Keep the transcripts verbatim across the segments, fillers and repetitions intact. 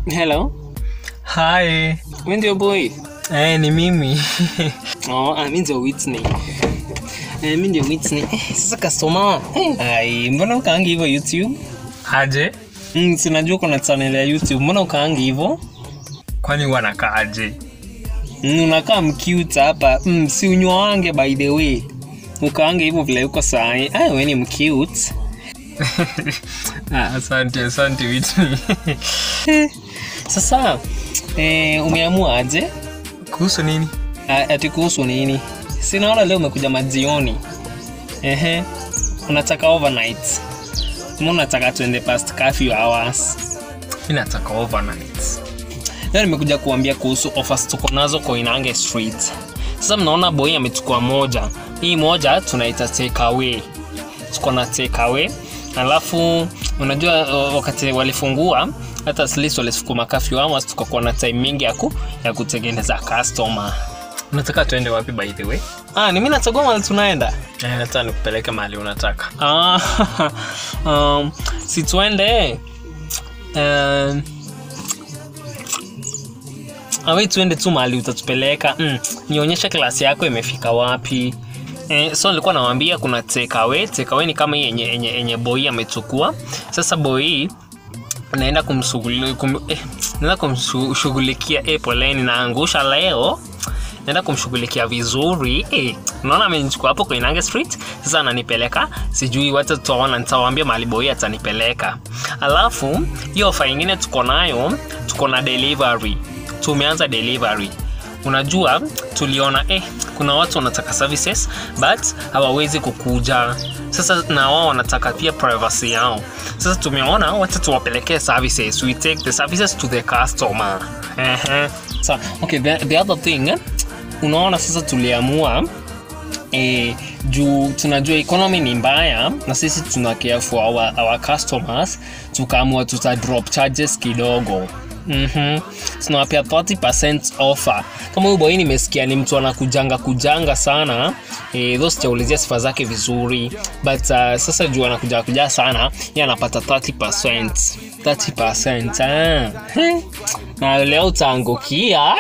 Hello. Hi. When do you boy? Eh, ni mimi. Oh, I mean the Whitney. I mean the Whitney. Sasa customer. Ai, mbona ukaangi hivyo YouTube? Aje? Mm, sinajua kuna channel ya YouTube. Mbona ukaangi hivyo? Kwani wanakaaje? Mm, unakaa mcute hapa. Mm, si unywange by the way. Ukaange hivyo vile uko sahi. Ah, wewe ni mcute. Ah, asante, asante Whitney. Sasa eh umeamua aje? Kuhusu nini? Ati kuhusu nini? Sinaona leo umekuja majioni. Ehe. Unataka overnight. Mbona unataka tuende past curfew hours? Mimi nataka overnight. Leo nimekuja kuambia kuhusu offers tuko nazo Koinange Street. Sasa mnaona Boyie amechukua moja. Hii moja tunaita take away. Tuko na take away. Alafu unajua wakati walifungua hata at least walisukuma curfew hours tukakuwa na time mingi ya ku ya kutengeneza customer. Unataka tuende wapi by the way? Ah, ni mimi nachagua mahali tunaenda. Eh, nataka nikupeleke mahali unataka. Ah. um, si tuende um Awe tuende tu mahali utatupeleka. Mm, nionyesha klasi yako imefika wapi. Eh, so nilikuwa nawaambia kuna take away. Take away ni kama yenye yenye yenye Boyie amechukua. Sasa Boyie naenda kumshughulikia kum, eh, naenda kumshughulikia eh, poleni na angusha leo. Naenda kumshughulikia vizuri. Eh, unaona amenichukua hapo kwa Koinange Street. Sasa ananipeleka. Sijui watu tutaona, nitawaambia mahali Boyie atanipeleka. Alafu hiyo ofa nyingine tuko nayo, tuko na delivery. Tumeanza delivery. Unajua tuliona eh kuna watu wanataka services but hawawezi kukuja. Sasa na wao wanataka pia privacy yao. Sasa tumeona wacha tuwapelekee services. We take the services to the customer. Eh eh. So okay, the, the other thing eh, unaona sasa tuliamua eh juu tunajua economy ni mbaya na sisi tuna care for our, our customers, tukaamua tuta drop charges kidogo. Mhm. Tunawapia thirty percent offer. Kama huyu Boyie nimesikia ni mtu anakujanga kujanga sana. Eh, those chaulizia sifa zake vizuri. But uh, sasa juu anakuja kuja sana, yeye anapata thirty percent. thirty percent. Ah. Na leo utaangukia.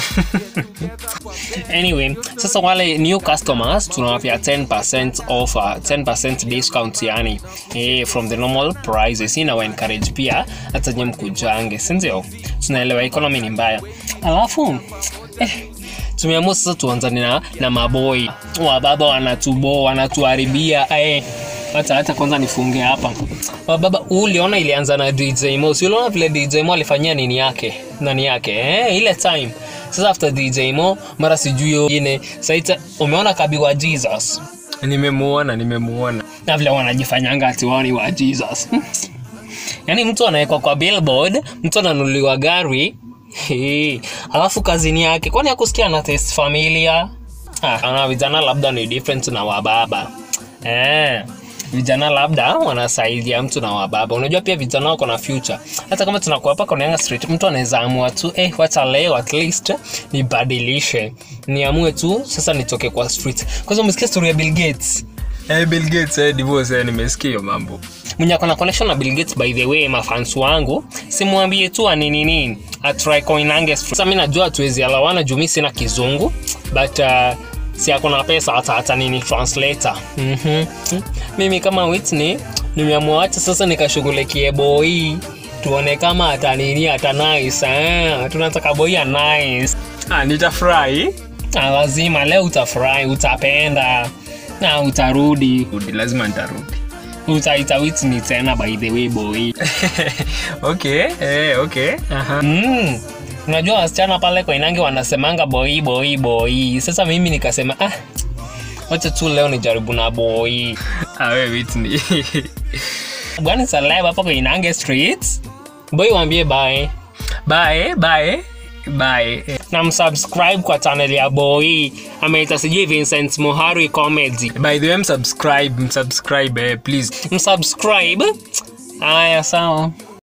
Anyway, sasa wale new customers tunawapia ten percent offer, ten percent discount yani eh from the normal prices. Ina wa encourage pia hata nyinyi mkujange, si ndio? Tunaelewa economy ni mbaya. Alafu eh tumeamua sasa tuanzane na na maboy. Wababa wanatubo, wanatuharibia eh hata hata kwanza nifunge hapa. Wababa uliona ilianza na D J Mo. Uliona vile D J Mo alifanyia nini yake? Nani yake? Eh ile time. Sasa after D J Mo mara sijui yone. Sasa umeona kabi wa Jesus. Nimemuona, nimemuona. Na vile wanajifanyanga ati wao ni wa Jesus. Yaani mtu anawekwa kwa billboard, mtu ananunuliwa gari. Hey, alafu kazini yake kwani hakusikia na test familia? Ah, ana vijana labda ni different na wababa. Eh, vijana labda wanasaidia mtu na wababa. Unajua pia vijana wako na future. Hata kama tunakuwa hapa Koinange Street, mtu anaweza amua tu eh wacha leo at least nibadilishe. Niamue tu sasa nitoke kwa street. Kwanza umesikia story ya Bill Gates? Eh, Bill Gates eh divorce eh nimesikia hiyo mambo. Mwenye akona connection na Bill Gates by the way, mafans wangu, simwambie tu nini nini, atry Koinange Street. Sasa mimi najua tuwezi alawana juu mimi sina kizungu, but uh, si akona pesa hata hata nini translator. Mhm. Mm mimi kama Whitney nimeamua acha sasa nikashughulikie Boyie. Tuone kama hata nini hata nice. Eh, tunataka Boyie nice. Ah, nitafurahi. Ah, lazima leo utafurahi, utapenda. Na utarudi. Lazima nitarudi. Utaita Whitney tena by the way Boyie. Okay, eh okay. Aha. Mm. Unajua wasichana pale Koinange wanasemanga Boyie Boyie Boyie. Sasa mimi nikasema ah wacha tu leo nijaribu na Boyie. Ah wewe Whitney. Bwana salama hapa Koinange Street. Boyie waambie bye. Bye, bye. Bye. Na msubscribe kwa channel ya Boyie. Ameita sijui Vincent Mohari Comedy. By the way, subscribe, subscribe eh, please. Msubscribe. Aya sawa.